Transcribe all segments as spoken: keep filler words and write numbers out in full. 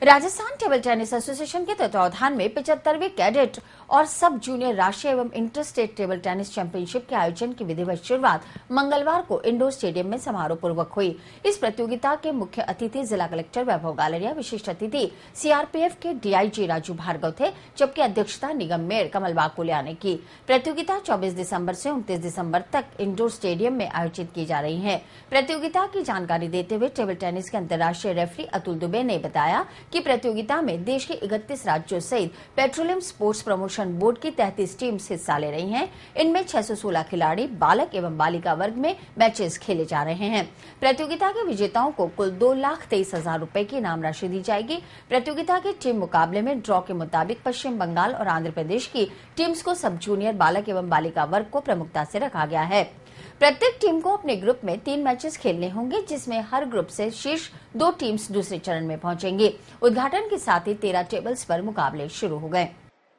Rajasthan table tennis association के तत्वावधान में पचहत्तरवीं कैडेट और सब जूनियर राष्ट्रीय एवं inter state table tennis championship के आयोजन की विधिवत शुरुआत मंगलवार को इंडोर स्टेडियम में समारोह पूर्वक हुई। इस प्रतियोगिता के मुख्य अतिथि जिला कलेक्टर वैभव गालरिया, विशिष्ट अतिथि सीआरपीएफ के डीआईजी राजू भार्गव थे, जबकि अध्यक्षता निगम मेयर कमल बाकुलिया ने की। प्रतियोगिता चौबीस दिसंबर से उनतीस दिसंबर तक इंडोर स्टेडियम में आयोजित की जा रही है। प्रतियोगिता की जानकारी देते हुए टेबल टेनिस के अंतर्राष्ट्रीय रेफरी अतुल दुबे ने बताया कि प्रतियोगिता में देश के इकतीस राज्यों सहित पेट्रोलियम स्पोर्ट्स प्रमोशन बोर्ड की तैंतीस टीम्स हिस्सा ले रही हैं। इनमें छह सौ सोलह खिलाड़ी बालक एवं बालिका वर्ग में मैचेस खेले जा रहे हैं। प्रतियोगिता के विजेताओं को कुल दो लाख तेईस हजार रूपए की इनाम राशि दी जाएगी। प्रतियोगिता के टीम मुकाबले में ड्रॉ के मुताबिक पश्चिम बंगाल और आंध्र प्रदेश की टीम्स को सब जूनियर बालक एवं बालिका वर्ग को प्रमुखता से रखा गया है। प्रत्येक टीम को अपने ग्रुप में तीन मैचेस खेलने होंगे, जिसमें हर ग्रुप से शीर्ष दो टीम्स दूसरे चरण में पहुंचेंगी। उद्घाटन के साथ ही तेरह टेबल्स पर मुकाबले शुरू हो गए।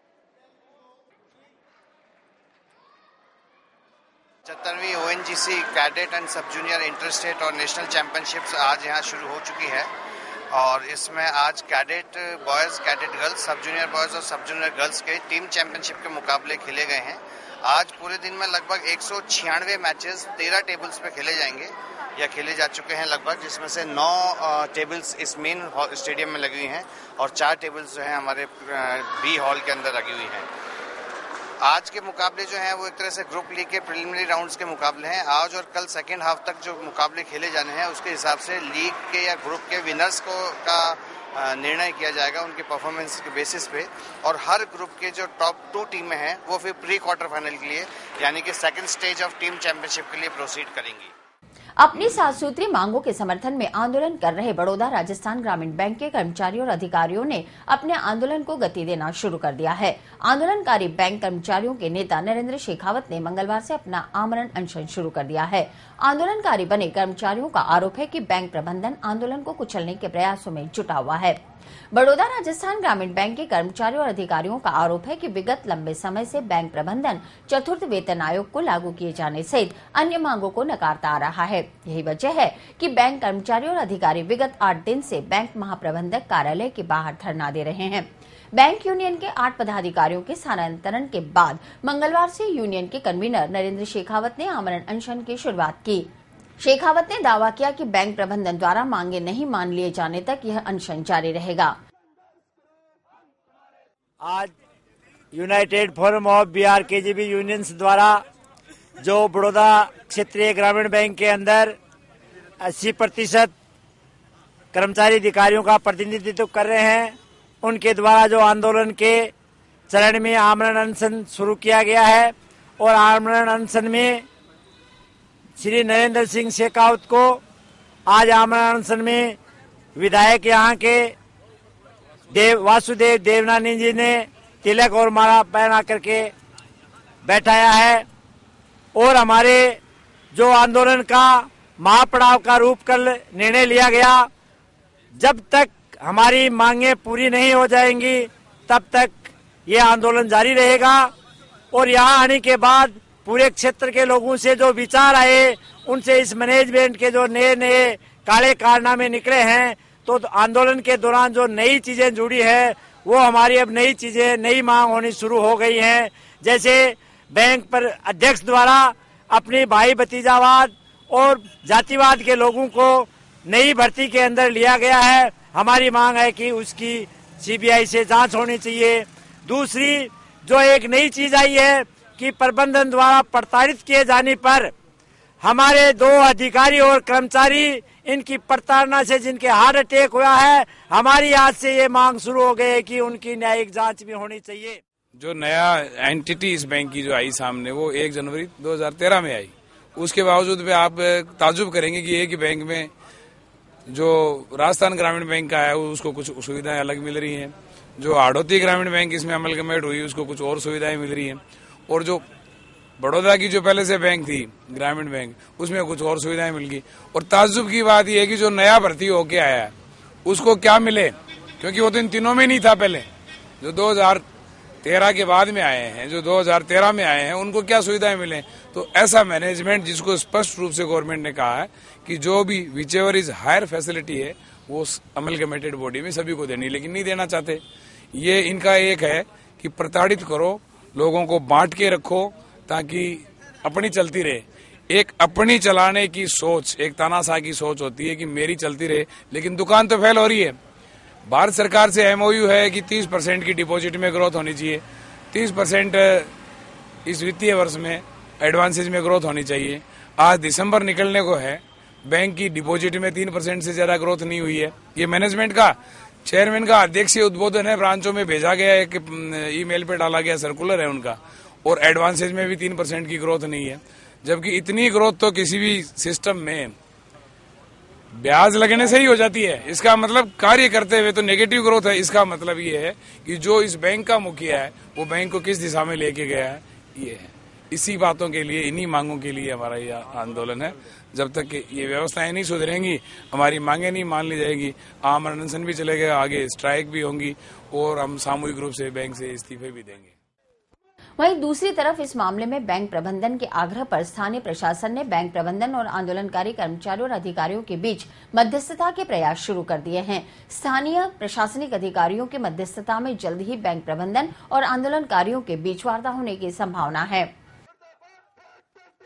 पचहत्तरवीं ONGC cadet and sub junior inter state और नेशनल चैंपियनशिप्स आज यहां शुरू हो चुकी है और इसमें आज cadet boys, cadet girls, sub junior boys और सब जूनियर गर्ल्स के टीम चैंपियनशिप के मुकाबले खेले गए हैं। आज पूरे दिन में लगभग एक सौ छियानवे मैचेस तेरह टेबल्स पे खेले जाएंगे या खेले जा चुके हैं लगभग, जिसमें से नौ टेबल्स इस मेन स्टेडियम में लगी हुई हैं और चार टेबल्स जो हैं हमारे बी हॉल के अंदर लगी हुई हैं। आज के मुकाबले जो हैं वो एक तरह से ग्रुप लीग के प्रिलिमिनरी राउंड्स के मुकाबले हैं। आज और कल सेकेंड हाफ तक जो मुकाबले खेले जाने हैं उसके हिसाब से लीग के या ग्रुप के विनर्स को का निर्णय किया जाएगा उनके परफॉर्मेंस के बेसिस पे, और हर ग्रुप के जो टॉप टू टीमें हैं वो फिर प्री क्वार्टर फाइनल के लिए यानी कि second stage of team championship के लिए प्रोसीड करेंगी। अपनी सात सूत्री मांगों के समर्थन में आंदोलन कर रहे बड़ौदा राजस्थान ग्रामीण बैंक के कर्मचारियों और अधिकारियों ने अपने आंदोलन को गति देना शुरू कर दिया है। आंदोलनकारी बैंक कर्मचारियों के नेता नरेंद्र शेखावत ने मंगलवार से अपना आमरण अनशन शुरू कर दिया है। आंदोलनकारी बने कर्मचारियों का आरोप है कि बैंक प्रबंधन आंदोलन को कुचलने के प्रयासों में जुटा हुआ है। बड़ौदा राजस्थान ग्रामीण बैंक के कर्मचारियों और अधिकारियों का आरोप है कि विगत लंबे समय से बैंक प्रबंधन चतुर्थ वेतन आयोग को लागू किए जाने सहित अन्य मांगों को नकारता आ रहा है। यही वजह है कि बैंक कर्मचारी और अधिकारी विगत आठ दिन से बैंक महाप्रबंधक कार्यालय के बाहर धरना दे रहे हैं। बैंक यूनियन के आठ पदाधिकारियों के स्थानांतरण के बाद मंगलवार से यूनियन के कन्वीनर नरेंद्र शेखावत ने आमरण अनशन की शुरुआत की। शेखावत ने दावा किया कि बैंक प्रबंधन द्वारा मांगे नहीं मान लिए जाने तक यह अनशन जारी रहेगा। आज united forum of Bihar KGB unions द्वारा जो बड़ौदा क्षेत्रीय ग्रामीण बैंक के अंदर अस्सी प्रतिशत कर्मचारी अधिकारियों का प्रतिनिधित्व कर रहे हैं, उनके द्वारा जो आंदोलन के चरण में आमरण अनशन शुरू किया गया है और आमरण अनशन में श्री नरेंद्र सिंह शेखावत को आज आमरण अनशन में विधायक यहाँ के देव वासुदेव देवनानी जी ने तिलक और माला पहना करके बैठाया है और हमारे जो आंदोलन का महापड़ाव का रूप कल निर्णय लिया गया। जब तक हमारी मांगे पूरी नहीं हो जाएंगी तब तक ये आंदोलन जारी रहेगा और यहाँ आने के बाद पूरे क्षेत्र के लोगों से जो विचार आए उनसे इस मैनेजमेंट के जो नए नए काले कारनामे निकले हैं, तो आंदोलन के दौरान जो नई चीजें जुड़ी है वो हमारी अब नई चीजें नई मांग होनी शुरू हो गई हैं। जैसे बैंक पर अध्यक्ष द्वारा अपनी भाई भतीजावाद और जातिवाद के लोगों को नई भर्ती के अंदर लिया गया है। हमारी मांग है कि उसकी सीबीआई से जांच होनी चाहिए। दूसरी जो एक नई चीज आई है कि प्रबंधन द्वारा प्रताड़ित किए जाने पर हमारे दो अधिकारी और कर्मचारी इनकी प्रताड़ना से जिनके हार्ट अटैक हुआ है, हमारी आज से ये मांग शुरू हो गई है कि उनकी न्यायिक जांच भी होनी चाहिए। जो नया एंटिटी इस बैंक की जो आई सामने वो एक जनवरी दो हज़ार तेरह में आई, उसके बावजूद भी आप ताजुब करेंगे कि एक ही बैंक में जो राजस्थान ग्रामीण बैंक का है उसको कुछ सुविधाएं अलग मिल रही हैं, जो हाड़ौती ग्रामीण बैंक इसमें अमलगमेट हुई उसको कुछ और सुविधाएं मिल रही हैं, और जो बड़ौदा की जो पहले से बैंक थी ग्रामीण बैंक उसमें कुछ और सुविधाएं मिल गई। और ताज्जुब की बात यह है कि जो नया भर्ती होके आया है उसको क्या मिले, क्योंकि वो तो इन तीनों में नहीं था पहले। जो दो हज़ार तेरह के बाद में आए हैं, जो दो हज़ार तेरह में आए हैं, उनको क्या सुविधाएं मिले। तो ऐसा मैनेजमेंट जिसको स्पष्ट रूप से गवर्नमेंट ने कहा है कि जो भी whichever is higher facility है वो अमलगमेटेड बॉडी में सभी को देनी, लेकिन नहीं देना चाहते। ये इनका एक है कि प्रताड़ित करो, लोगों को बांट के रखो ताकि अपनी चलती रहे। एक अपनी चलाने की सोच, एक तानाशाह की सोच होती है कि मेरी चलती रहे, लेकिन दुकान तो फेल हो रही है। भारत सरकार से एमओयू है कि तीस परसेंट की डिपॉजिट में ग्रोथ होनी चाहिए, तीस परसेंट इस वित्तीय वर्ष में एडवांसेज में ग्रोथ होनी चाहिए। आज दिसंबर निकलने को है, बैंक की डिपॉजिट में तीन परसेंट से ज्यादा ग्रोथ नहीं हुई है। ये मैनेजमेंट का, चेयरमैन का अध्यक्षीय उद्बोधन है, ब्रांचों में भेजा गया है, ईमेल पे डाला गया सर्कुलर है उनका, और एडवांसेज में भी तीन परसेंट की ग्रोथ नहीं है। जबकि इतनी ग्रोथ तो किसी भी सिस्टम में ब्याज लगने से ही हो जाती है। इसका मतलब कार्य करते हुए तो नेगेटिव ग्रोथ है। इसका मतलब ये है कि जो इस बैंक का मुखिया है वो बैंक को किस दिशा में लेके गया है, ये है। इसी बातों के लिए, इन्हीं मांगों के लिए हमारा ये आंदोलन है। जब तक कि ये व्यवस्थाएं नहीं सुधरेंगी, हमारी मांगे नहीं मान ली जाएगी, आम अनशन भी चलेगा, आगे स्ट्राइक भी होंगी और हम सामूहिक रूप से बैंक से इस्तीफे भी देंगे। वहीं दूसरी तरफ इस मामले में बैंक प्रबंधन के आग्रह पर स्थानीय प्रशासन ने बैंक प्रबंधन और आंदोलनकारी कर्मचारियों और अधिकारियों के बीच मध्यस्थता के प्रयास शुरू कर दिए हैं। स्थानीय प्रशासनिक अधिकारियों की मध्यस्थता में जल्द ही बैंक प्रबंधन और आंदोलनकारियों के बीच वार्ता होने की संभावना है।